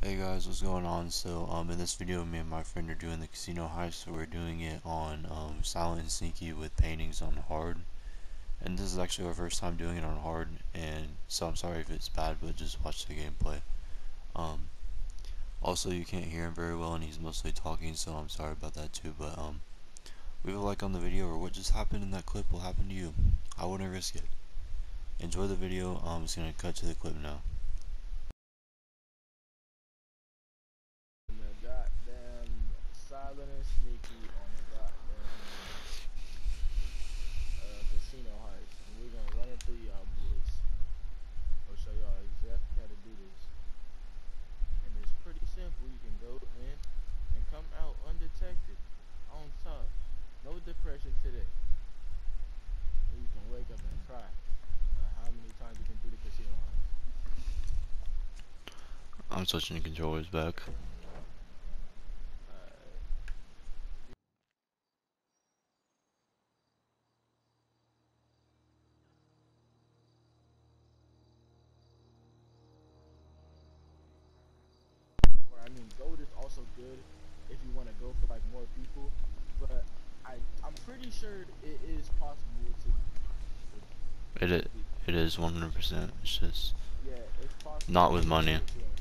Hey guys, what's going on? So in this video, me and my friend are doing the casino heist. So we're doing it on silent and sneaky with paintings on hard, and this is actually our first time doing it on hard, and so I'm sorry if it's bad, but just watch the gameplay. um Also, you can't hear him very well and he's mostly talking, so I'm sorry about that too. But leave a like on the video, or what just happened in that clip will happen to you. I wouldn't risk it. Enjoy the video. I'm just gonna cut to the clip now. The goddamn silent and sneaky on the goddamn casino heist, and we're gonna run it through y'all boys. I'll show y'all exactly how to do this, and it's pretty simple. You can go in and come out undetected, on top, no depression today. And you can wake up and cry. How many times you can do the casino heist? I'm switching the controllers back. Or I mean, gold is also good if you want to go for like more people, but I'm pretty sure it is possible to. It is 100%. It's just Yeah, it's possible not to with do money. it, yeah.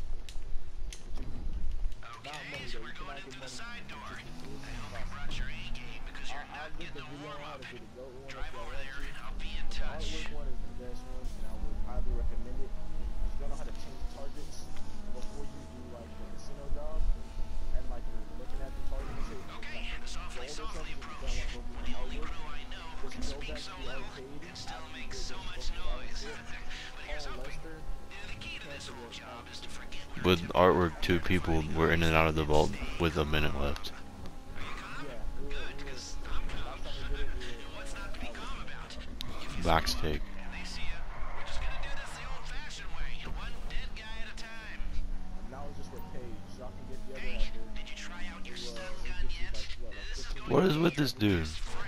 Not money though, you cannot get money from it. It's impossible. I'll link the video on how to do the goat one if y'all want to. But the artwork one is the best one, and I would highly recommend it. You don't know how to change targets before you do like the casino job, and like you're looking at the target and say it's like gold or something, and you don't want to go do the artwork. Just go back to the arcade after you did the Paul Lester. With artwork, 2 people were in and out of the vault with a minute left. Backstake. What is with this dude?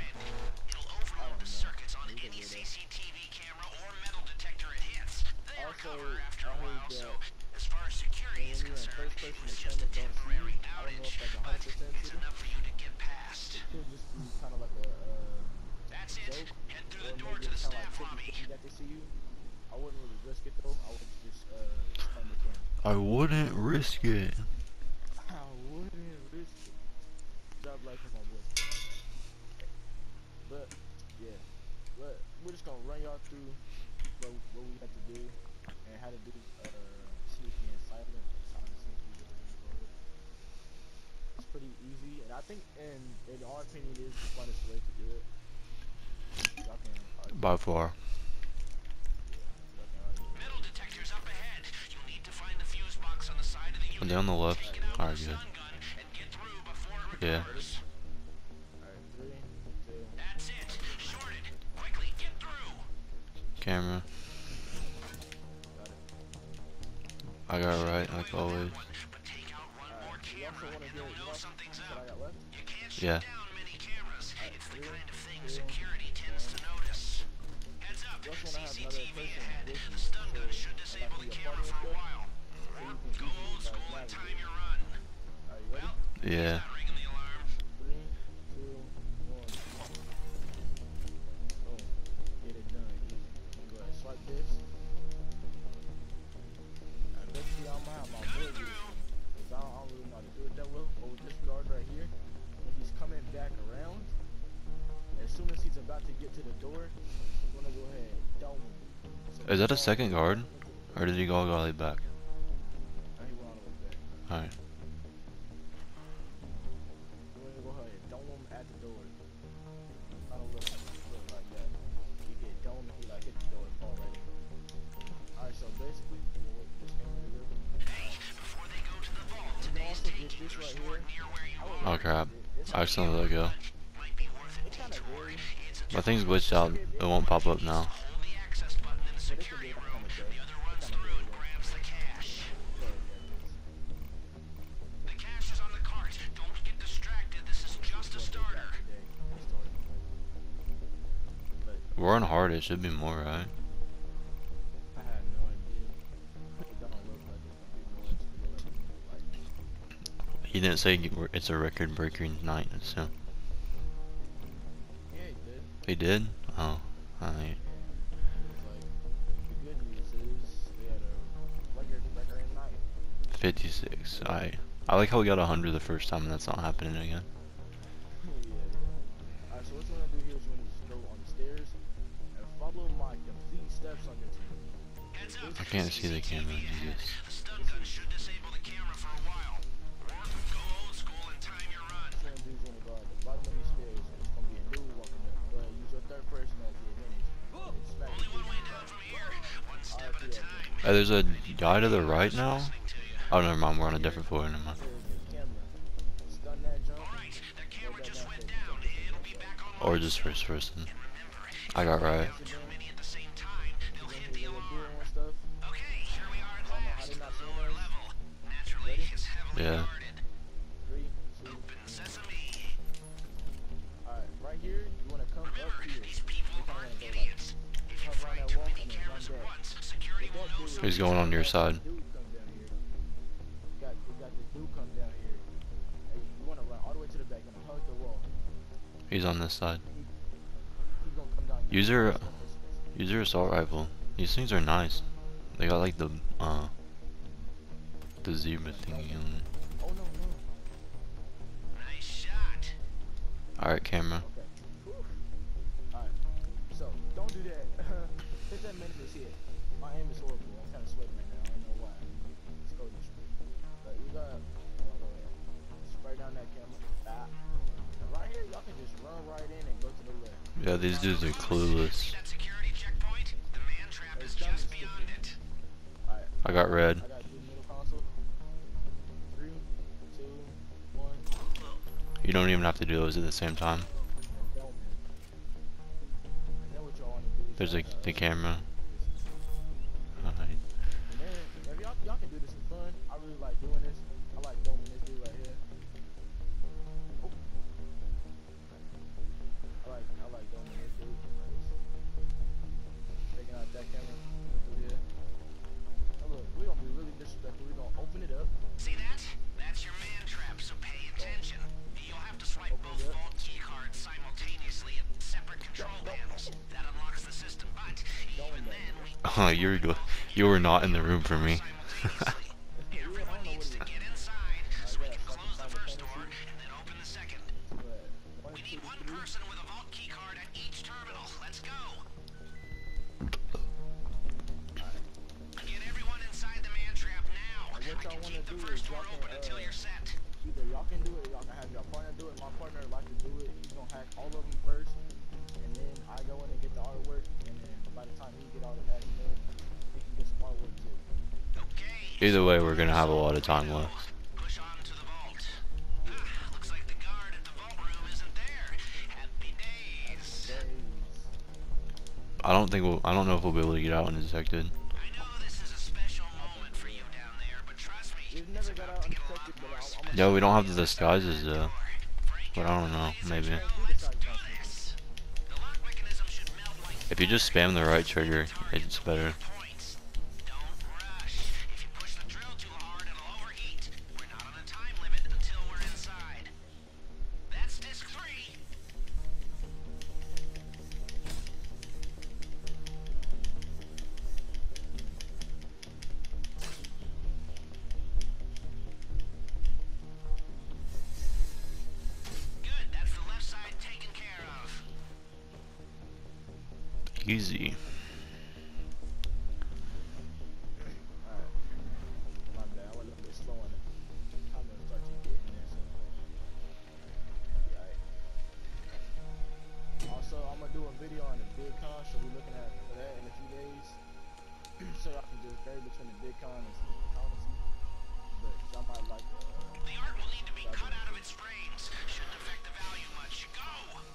As far as security is concerned, people is just a temporary outage, but it's enough for you to get past. It could just be kind of like a That's it. Head through the door maybe to the it's kind of staff like lobby. 50-50 that they see you. I wouldn't really risk it though. I would just turn the camera. I wouldn't risk it. I wouldn't risk it. Job life for my boy. But yeah, but we're just gonna run y'all through what we have to do and how to do sneaky and silent sneaky, whatever you call it. It's pretty easy, and I think, in our opinion, it is the funnest way to do it. Y'all can argue. By far. Y'all can argue. Metal detectors up ahead. You'll need to find the fuse box on the side of the unit. Are they on the left? Alright, good. Yeah. Alright, 3, 2. That's it. Shorted. Quickly, get through. Camera. Got it. I got it right, like always. You also want to hear what I got left? Yeah. It's the kind of thing security tends to notice. Heads up, You also want to have another CCTV person ahead. with you, The stun so gun should disable the like camera for a while. so you can Go old easily school and time navigate. your run. Are you ready? Yeah. Ringing the alarm. 3, 2, 1. Boom. Get it done. Easy. I'm gonna go ahead and swipe this. I bet you I'm gonna have my boy do it. Cause I don't really know how to do it that well. But with this guard right here, when he's coming back around, as soon as he's about to get to the door, I'm gonna go ahead and dome him. So Is that a second guard? Or did he go all the way back? Now he went all the way back. Alright. We're gonna go ahead and dome him at the door. I don't look like that. You get dome, he like hit the door and fall right in. Alright, so basically, what this camera do? Before they go to the vault, You can also get this right here. Oh crap. I accidentally let go. It's kind of weird. My thing's glitched out. It won't pop up now. But it can be kind of good. It's kind of weird. The cash is on the cart. Don't get distracted. This is just a starter. We're on hard. It should be more, right? I had no idea. It don't look like it's gonna be more. He didn't say it's a record-breaking night, so. Yeah, he did. He did? Oh, alright. Like, the good news is they had a record night. 56. Alright. I like how we got 100 the first time and that's not happening again. Yeah. Alright, so what you want to do here is you want to just go on the stairs and follow my complete steps on your team. I can't see the camera, Jesus. The stun gun should disable the camera for a while. Or go old school and time your run. What you want to do is you want to go at the bottom of these stairs and it's going to be a dude walking up. But use your third person as the advantage. Only one way down from here. One step at a time. There's a guy to the right now? Oh, never mind, we're on a different floor, never mind. Or just first person. I got right. Yeah. Alright, right here, you want to come up here. Come around that wall and then run back. He's going on your side. You got this dude come down here. Hey, you want to run all the way to the back and hug the wall. He's on this side. He's gonna come down here. Use your assault rifle. These things are nice. They got like the zebra thingy on it. Oh no. Nice shot. Alright, camera. Okay. Alright. So don't do that. Hit that minute is hit. My aim is horrible. I'm kind of sweating right now. I don't know why. It's cold and shit. But we got. Spray down that camera. Ah. And right here, y'all can just run right in and go to the left. Yeah, these dudes are clueless. I got red. I got middle console. 3, 2, 1. You don't even have to do those at the same time. There's the camera. Alright. And then, y'all can do this for fun. I really like doing this. I like doming this dude right here. Oh. I like doming this dude. Taking out that camera. Through here. Oh, look, we're gonna be really disrespectful. We're gonna open it up. See that? That's your man trap, so pay attention. You'll have to swipe both vault key cards simultaneously at separate control panels. That unlocks the system, but even then we Oh, you were not in the room for me. everyone needs to get inside so we can close the first door and then open the second. We need one person with a vault key card at each terminal. Let's go. Get everyone inside the man trap now. I can keep the first door open until you're set. Either y'all can do it, y'all can have your partner do it. My partner like to do it. He's gonna hack all of them first, and then I go in and get the artwork, and then by the time he get all the hacks done, he can get some artwork too. Okay. Either way, we're gonna have a lot of time left. Push on to the vault. Looks like the guard at the vault room isn't there. Happy days. I don't know if we'll be able to get out undetected. I know this is a special moment for you down there, but trust me, We've never got out undetected, but I'm Yeah, we don't have the disguises though. But I don't know, maybe. let's do this. The lock mechanism should melt like If you just spam the right trigger, it's better. points. Don't rush. If you push the drill too hard, it'll overheat. We're not on a time limit until we're inside. That's disc 3. Good, that's the left side taken care of. Easy. Alright. My bad, I was a little bit slow on it. I'm gonna start to get in there, so. Yeah, alright. Also, I'm gonna do a video on the BidCon, so we're looking at for that in a few days. So y'all can do a trade between the BidCon and some currency. But y'all might like The art will need to be cut out of its frames. Shouldn't affect the value much. Go!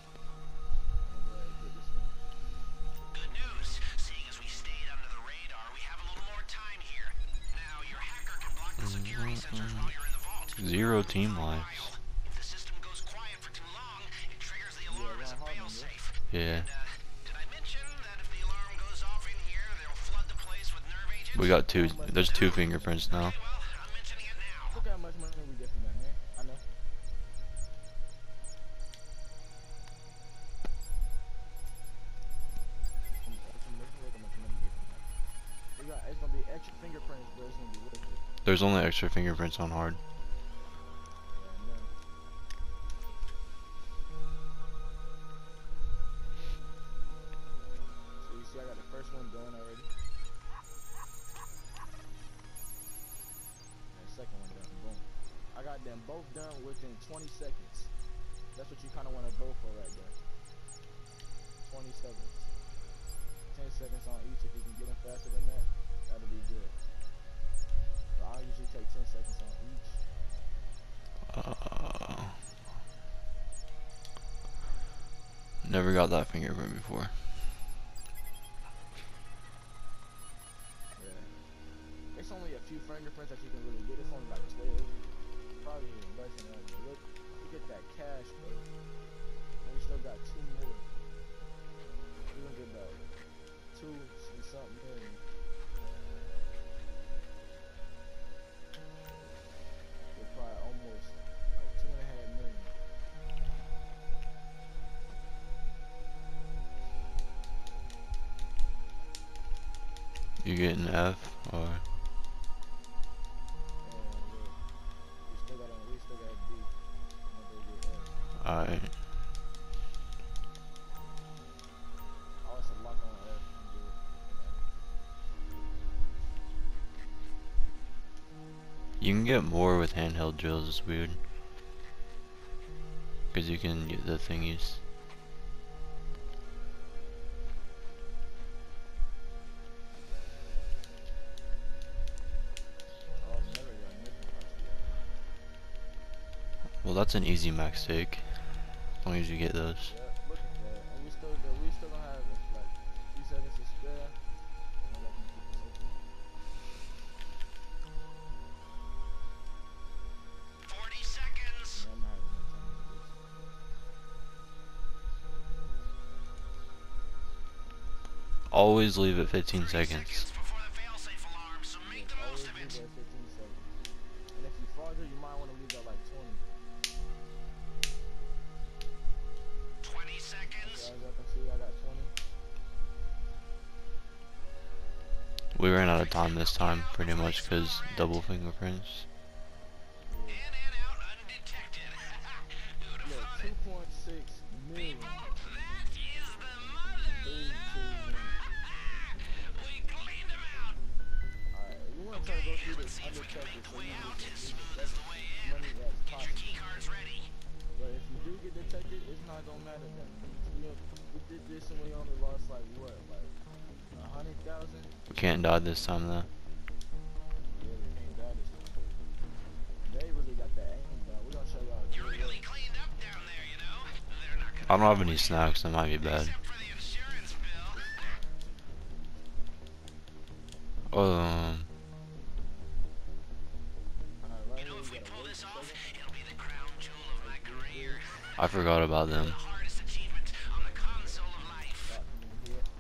get this one. Good news. Seeing as we stayed under the radar, we have a little more time here. Now, your hacker can block the security sensors while you're in the vault. 0 team lives. If the system goes quiet for too long, it triggers the alarm as a failsafe. Yeah. Did I mention that if the alarm goes off in here, they'll flood the place with nerve agents? We got there's 2 fingerprints now. Well, I'm mentioning it now. Look how much money we get from that, man. There's only extra fingerprints on hard. Yeah, I know. So you see I got the first one done already. And the second one done. Boom. I got them both done within 20 seconds. That's what you kind of want to go for right there. 20 seconds. 10 seconds on each. If you can get them faster than that, that'll be good. So I usually take 10 seconds on each. Never got that fingerprint before. Yeah. It's only a few fingerprints that you can really get. It's only like 12. Probably even less than that. But look, you get that cash, bro. And we still got 2 more. We're gonna get about 2 and something million. We're probably almost like 2.5 million. You getting F or? And look, we still got B. I'm gonna go get F. Alright. Oh, it's a lock on F. I'm good. You can get more with handheld drills, it's weird. Because you can get the thingies. Oh, I've never got nothing about Well, that's an easy max take. As long as you get those. yeah, look at that. And we still gonna have like 3 seconds to spare. I'm not gonna keep this open. 40 seconds. Yeah, I'm not having no time with this. Always leave it 15 3 seconds. before the failsafe alarm, so make the Always most of leave it. at 15 seconds. And if you farther, you might want to leave at like 20. 20 So seconds. as I can see, I got 20. We ran out of time this time, pretty much, because double fingerprints. In and out undetected. Who'd have Look, thought it? 2.6 million. People, that is the mother. 32 million. We cleaned them out. Alright, you want to try to go through this See if we can undetected make the so way you out can as get smooth as as the way in. money as Get your possible. key cards ready. But if you do get detected, it's not gonna matter then. We did this and we only lost like what, like 100,000? We can't die this time though. Yeah, we can't die this time. They really got that aim down. We're gonna show y'all. You're really cleaned up down there, you know. They're not I gonna don't have any snacks, that might be bad. except for the insurance bill. Alright, right You here know, if we we gotta pull wait this a off, second. it'll be the crown jewel of my career. I forgot about The them. hardest achievement on the console of life. Stop coming in here.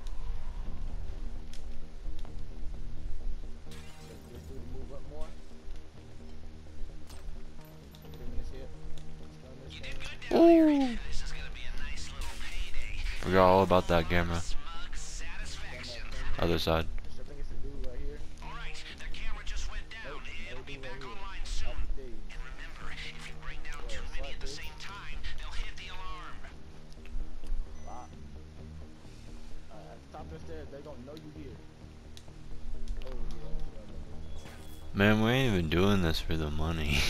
Let's do the move up more. 3 minutes here. Stun this You thing. did good down there. This is gonna be a nice little payday. Forgot all about that camera. Smug satisfaction. Other side. I think it's a dude right here. Alright, their camera just went down. It'll be dude back right here. online Off soon. the stage. And remember, if you bring down too many at the same time, they'll hit the alarm. Wow. At the top of the stairs, they gonna know you here. Oh yeah. Man, we ain't even doing this for the money.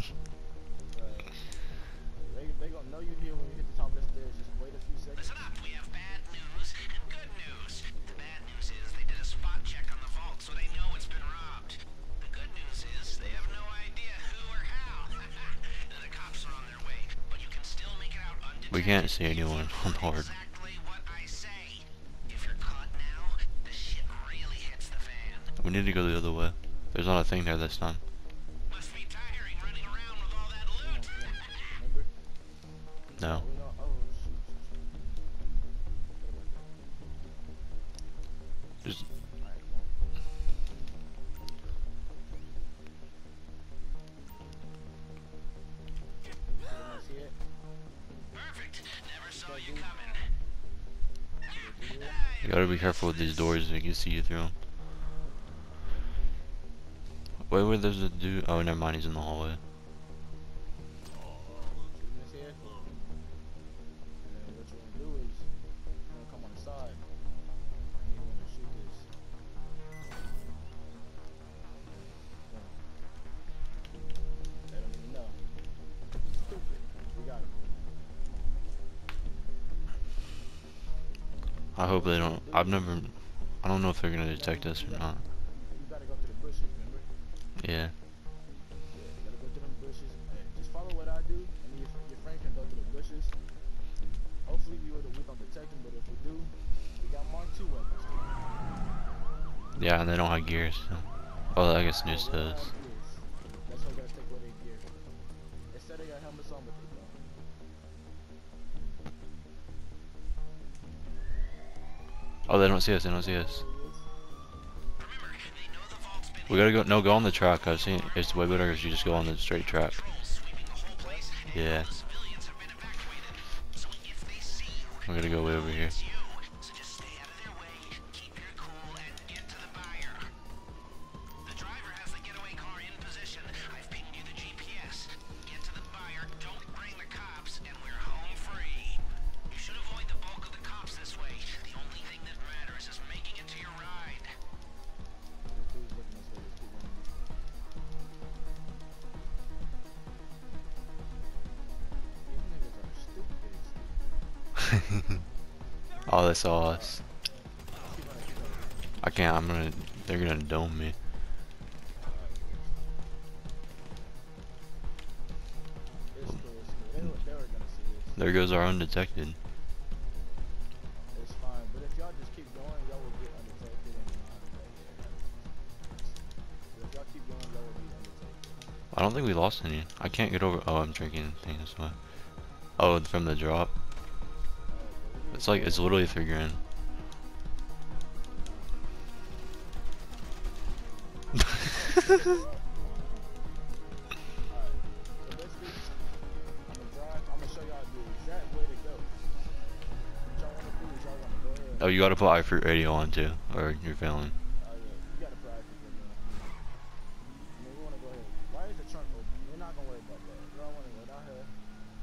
They gonna know you here when you hit the top of the stairs. Just wait a few seconds. Listen up, we have bad news and good news. The bad news is they did a spot check on the vault, so they know it's been robbed. The good news is they have no idea who or how. And the cops are on their way, but you can still make it out undetected. We can't see anyone on hard. Exactly what I say. If you're caught now, the shit really hits the fan. We need to go the other way. There's not a thing there this time. Must be tiring running around with all that loot. Remember? No. We don't. Oh shoot. Just Alright, come on. See it? Perfect. Never saw you coming. you gotta be careful with these doors, they can see you through them. Wait, there's a dude. Oh, never mind, he's in the hallway. Shoot him in his head. And then what you want to do is, you want to come on the side. And you want to shoot this. They don't even know. Stupid. We got him. I hope they don't. I don't know if they're gonna detect us or not. You gotta go through the bushes, remember? Yeah. Yeah, you gotta go through them bushes. Hey, just follow what I do, and your friend can go through the bushes. Hopefully we don't detect them, but if we do, we got Mark II weapons. Yeah, and they don't have gears. So. Oh, I guess news They don't does. have gears. That's why we gotta take away their gear. They said they got helmets on, but they don't. Oh, they don't see us. They don't see us. Remember, they know the vault's been We gotta go. No, go on the track. I've seen. It's way better if you just go on the straight track. patrols sweeping the whole place, and Yeah. all the civilians have been evacuated. So if they see you, We're gonna go way over here. it's you. So just stay out of their way, keep your cool, and get to the buyer. The driver has the getaway car in position. I've pinged you the GPS. Get to the buyer, don't bring the cops, and we're home free. You should avoid the bulk of the cops this way. The only thing that matters is making it to your ride. The dude's looking this way. Let's keep running. These niggas are stupid. Oh, they saw us. Keep running, keep running. I can't. They're gonna dome me. It's cool, it's cool. They were gonna see us. There goes our undetected. It's fine, but if y'all just keep going, y'all will get undetected and not but if y'all keep going, y'all will be undetected. I don't think we lost any. I can't get over. Oh, I'm drinking things. What? Oh, from the drop. It's like it's literally 3 grand. Alright, so basically, I'm gonna drive, I'm gonna show y'all the exact way to go. What y'all wanna do is y'all wanna go ahead. Oh, you gotta put iFruit Radio on too, or you're failing. Oh yeah, you gotta pry for them. I mean, we wanna go ahead. Why is the trunk open? We're not gonna worry about that. Y'all wanna go down here.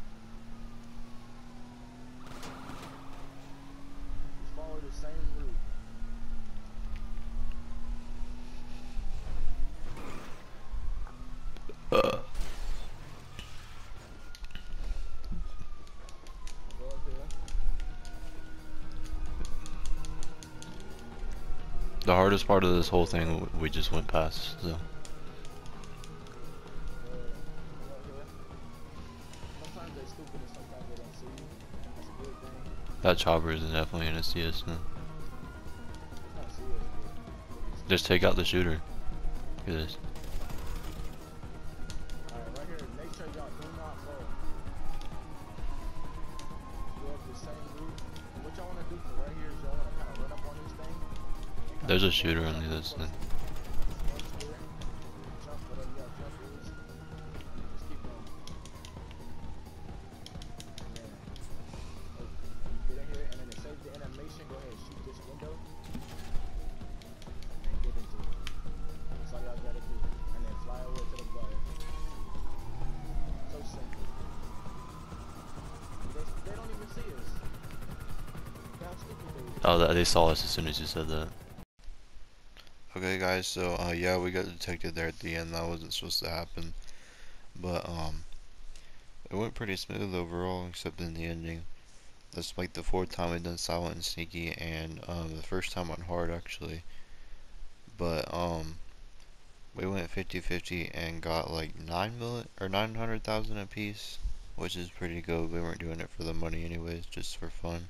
Just follow the same route. Go up here. The hardest part of this whole thing we just went past. So Go up here. Sometimes they stupid and sometimes they don't see you. That's a good thing. that chopper is definitely gonna see us. Man. It's not see us, but Just take out the shooter. Look at this. alright, right here, make sure y'all do not fall. Go up the same route. And what y'all wanna do for right here is y'all wanna kinda run up on this thing. There's a shooter on the other side. Jump here. Jump, whatever y'all jump is. Just keep going. And then, get in here, and then to save the animation, go ahead, shoot this window. And get into it. That's all y'all gotta do. And then fly over to the buyer. So simple. They don't even see us. Look how stupid they is. Oh, they saw us as soon as you said that. Okay, guys. So yeah, we got detected there at the end. That wasn't supposed to happen, but it went pretty smooth overall, except in the ending. That's like the 4th time I've done silent and sneaky, and the 1st time on hard actually. But we went 50-50 and got like 900,000 a piece, which is pretty good. We weren't doing it for the money anyways, just for fun.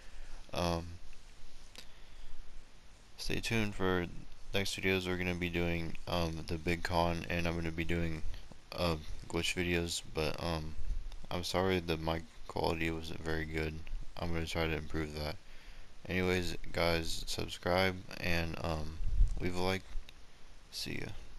Stay tuned for next videos. We're gonna be doing the big con, and I'm gonna be doing glitch videos, but I'm sorry the mic quality wasn't very good. I'm gonna try to improve that. Anyways, guys, subscribe and leave a like. See ya.